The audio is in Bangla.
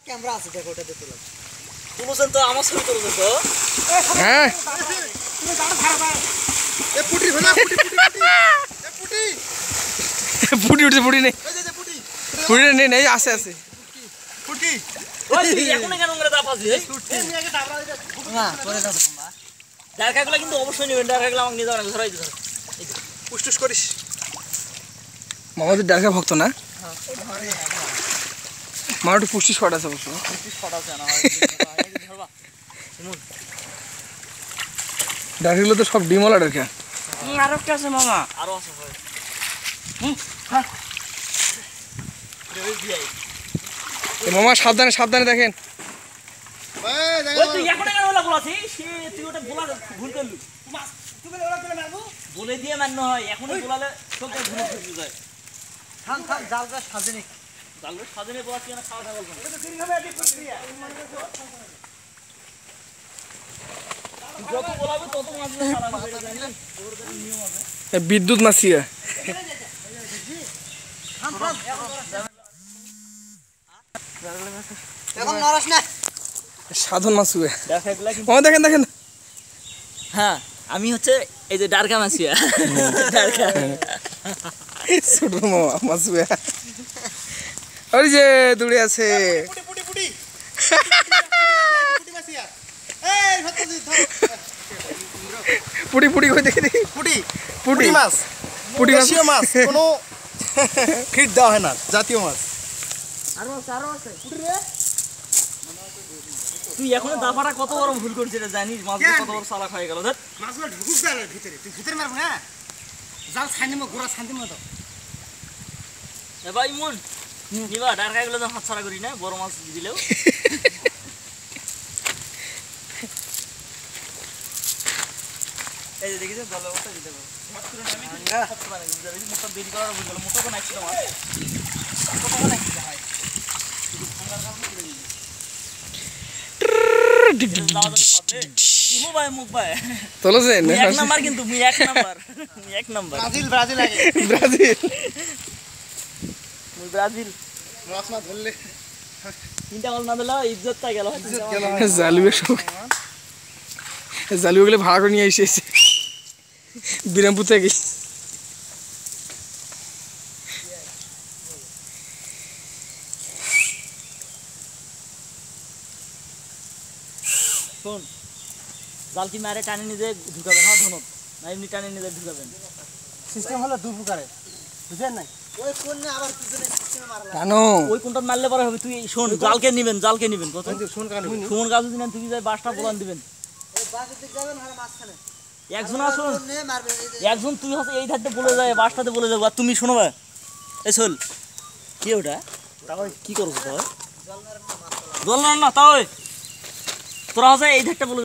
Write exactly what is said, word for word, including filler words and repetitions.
ক্যামেরা আছে দেখো ওটাতে তোলা তুলছেন তো আমার ছবি তুলছেন তো হ্যাঁ তুমি দাঁড়া ছাড়া দাও এ পুটি ভেলা পুটি পুটি পুটি এ পুটি পুটি উঠছে পুটি নেই এই যে পুটি পুটি নেই নেই আছে আছে পুটি ওই তুই এখন কেন করে দাপাছি এই এই মিয়াকে দাবরা দিতে না করে দাও বাবা ডারকাগুলো কিন্তু অবশ্যই নেবেন ডারকাগুলো আমাকে নিয়ে যাবেন ধরাই দিতে পুষ্টুস করিস মামাদের ডারকা ভক্ত না মামার একটু পুষ্টি শট আছে অবশ্য ডারকাগুলো তো সব ডিমওয়ালা ডারকা আরো কি আছে মামা আরো আছে ভাই হুম হ্যাঁ এ মামা সাবধানে সাবধানে দেখেন ওই তুই এখন কেন বলা বলাছিস সে তুই ওটা বলা ভুল করলি তুমি ওরা করে মারবো বলে দিয়ে মান্য হয় এখনই বলালে তোকে ধরে ফেলতে যায় থাম থাম জালটা সাজেনি জালটা সাজেনে বলাছি না খাওয়া দাওয়া বলবো এটা তো তিন ভাবে এডিট করতে দিয়া যত বলাবে তত মাছগুলো সারা হবে জানেন ওর নিয়ম আছে এ বিদ্যুৎ মাছিয়া থাম থাম এখন নরস না সাধন মাছুয়ে ডারকাগুলো কিন্তু মামা দেখেন দেখেন হ্যাঁ আমি হচ্ছে এই যে ডারকা মাছিয়া ডারকা ছোট মামা মাছুয়ে ওই যে দূরে আছে পুটি পুটি পুটি পুটি মাসিয়া এই সত্যি ধর পুটি পুটি কই দেখি দেখি পুটি পুটি মাছ পুটি মাছ দেশীয় মাছ কোনো ফিট দেওয়া হয় না জাতীয় মাছ আরো আছে আরো আছে তুই এখন দাফাটা কত বড় ভুল করছিস রে জানিস মাছগুলো কত বড় চালাক হয়ে গেল দেখ মাছগুলো ঢুকুক জালের ভিতরে তুই ভিতরে মারবো হ্যাঁ জাল ছানি মো ঘোড়া শান্তি মতো এ ভাই মুন নিবা ডারকাগুলো তো হাত ছাড়া করি না বড় মাছ দিলেও এই যে দেখিস ভালো ওটা দিতে পারো মাছ করে আমি হাত ছাড়া করি যাবে মোটা দেরি করার ভুল হলো মোটা কোন আইছিল মাছ কত কোন আইছিল ভাই শুধু ঠান্ডার কারণে করে দিই মুখ ভাই মুখ ভাই তোলেছেন এক নাম্বার কিন্তু মুই এক নাম্বার মুই এক নাম্বার ব্রাজিল ব্রাজিল আগে ব্রাজিল মুই ব্রাজিল মাছ না ধরলে তিনটা বল না দিলে ইজ্জতটা গেল ইজ্জত গেল জালুয়ে সব জালুয়েগুলো ভাড়া করে নিয়ে এসেছে বিরামপুর থেকে শোন জাল কি মারে টানে নিজে ঢুকাবেন হ্যাঁ ধনত না এমনি টানে নিজে ঢুকাবেন সিস্টেম হলো দু প্রকারে বুঝেন নাই ওই কোন না আবার পিছনে সিস্টেমে মারলা জানো ওই কোনটা মারলে পরে হবে তুই শোন জালকে নিবেন জালকে নিবেন কত শুন কানে সুমন গাছ দিবেন তুই যাই বাসটা বলান দিবেন ওই বাসে দিক যাবেন আর মাছখানে একজন আসুন নে মারবে একজন তুই হচ্ছে এই ধারতে বলে যায় বাসটাতে বলে যাবো আর তুমি শোনো ভাই এই চল কি ওটা তাও কি করবো তাও জল না না তাও তোরা হচ্ছে এই ধারটা বলে